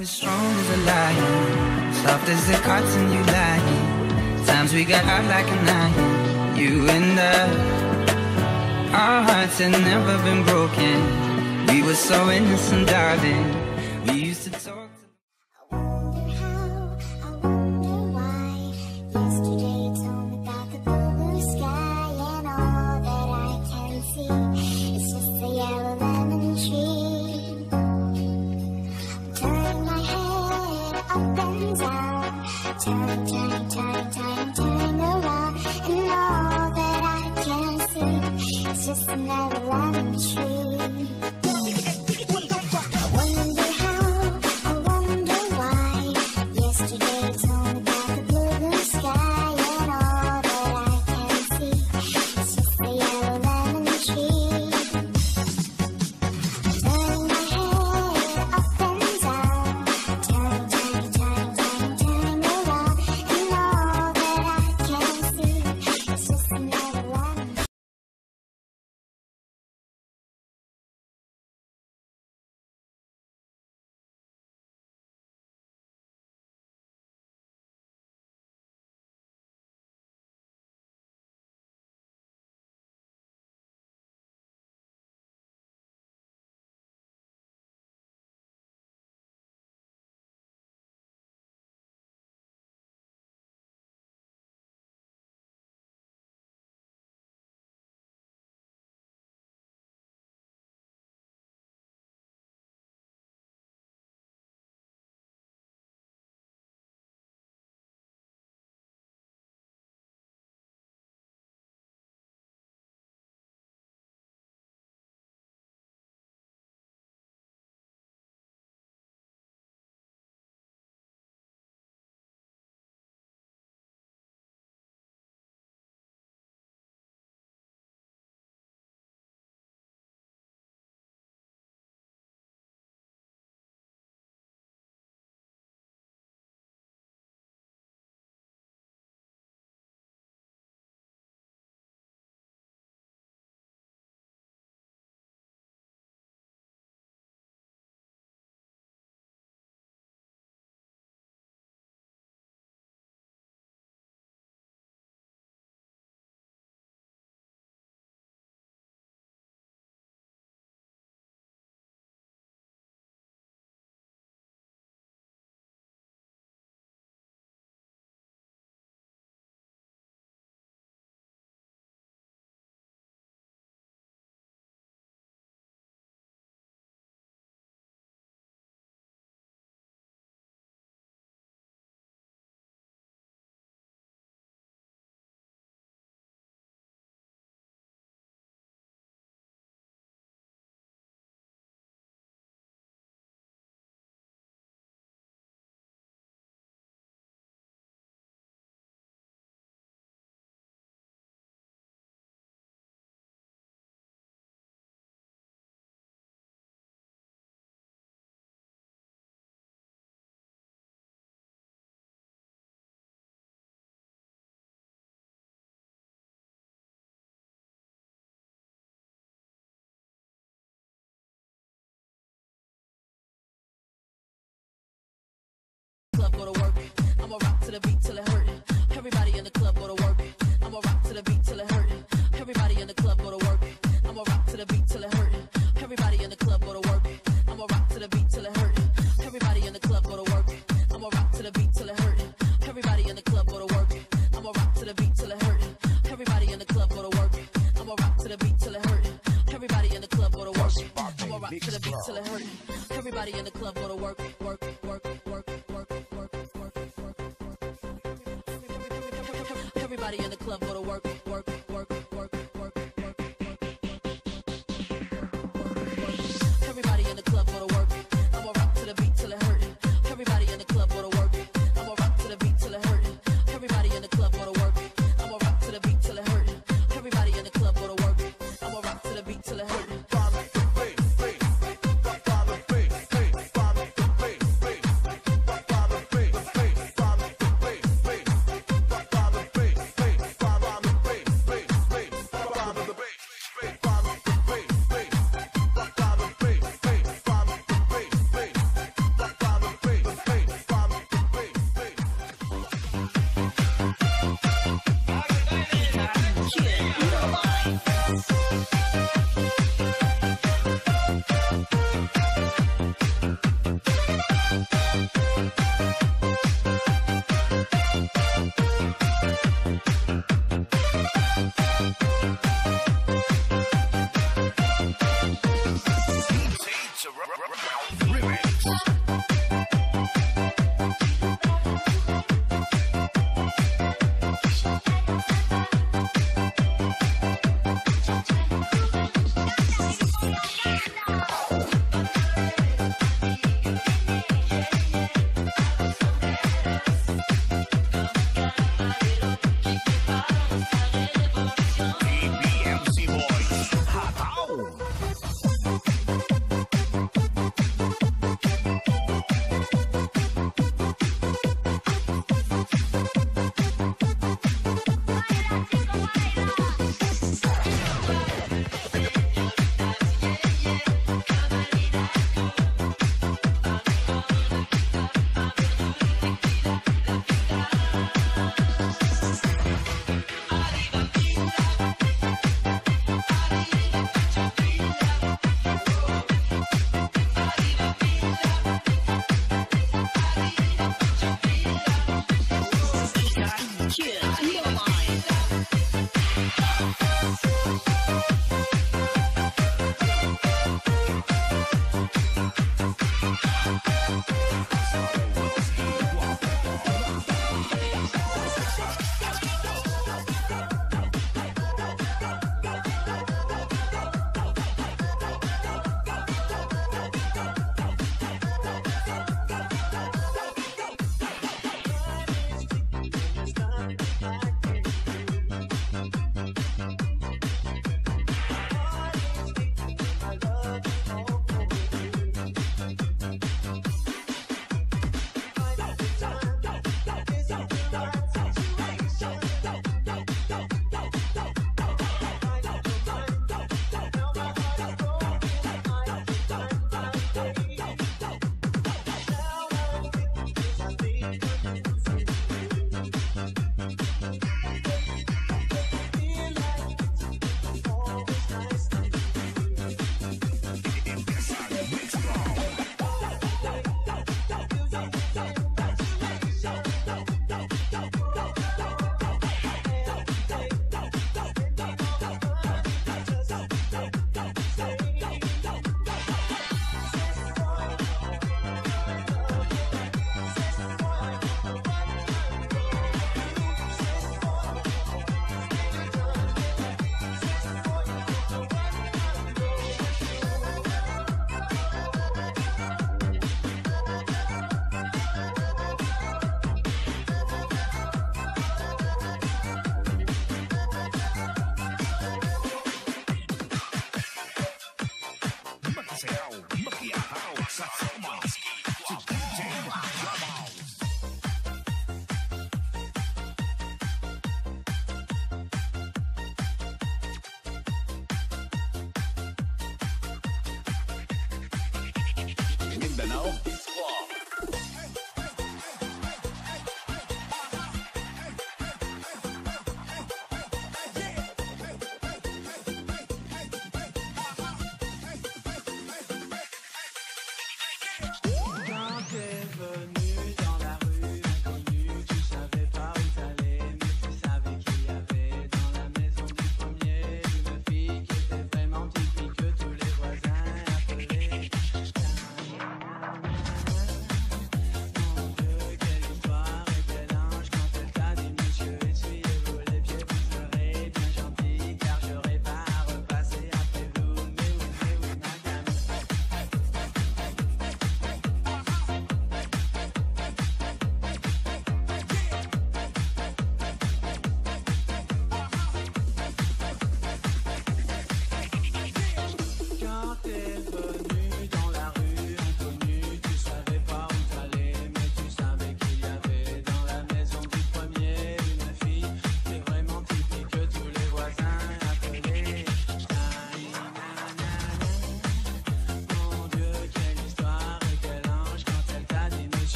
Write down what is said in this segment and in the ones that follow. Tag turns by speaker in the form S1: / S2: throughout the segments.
S1: was strong as a lion, soft as the cotton you lying. Times we got hot like an iron, you and I. Our hearts had never been broken. We were so innocent, darling. We used to talk.
S2: Turn around, and all that I can see is just another lemon tree. I wonder how, I wonder why. Yesterday told me about the blue sky, and all that I can see is just a yellow lemon tree. Turning my head up and down, turning around, and all that I can see is just another lemon tree.
S3: Club go to work. I'ma rock to the beat till it hurt. Everybody in the club go to work. I'ma rock to the beat till it hurt. Everybody in the club go to work. I'ma rock to the beat till it hurt. Everybody in the club go to work. I'ma rock to the beat till it hurt. Everybody in the club go to work. I'ma rock to the beat till it hurt. Everybody in the club go to work. I'ma rock to the beat till it hurt. Everybody in the club go to work. I'ma rock to the beat till it hurt. Everybody in the club go to work. I'ma rock to the beat till it hurt. Everybody in the club go to work. Work, work, work, work, work, work, work. Everybody in the club go to work. Work, work, work, work, work. Everybody in the club go to work. I'ma rock to the beat till it hurt. Everybody in the club go to work. I'ma rock to the beat till it hurt. Everybody in the club go to work. I'ma rock to the beat till it hurt. Everybody in the club go to work. I'ma rock to the beat till it hurt.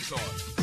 S4: retard.